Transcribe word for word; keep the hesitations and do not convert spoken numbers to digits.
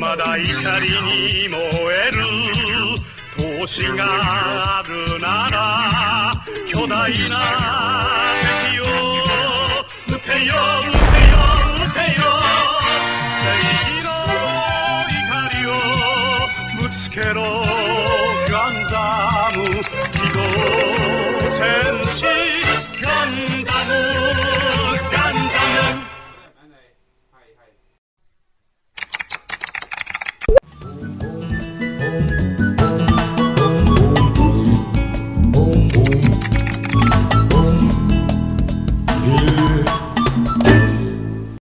まだ怒りに燃える闘志があるなら巨大な敵を撃てよ撃てよ撃てよ正義の怒りをぶつけろガンダム機動戦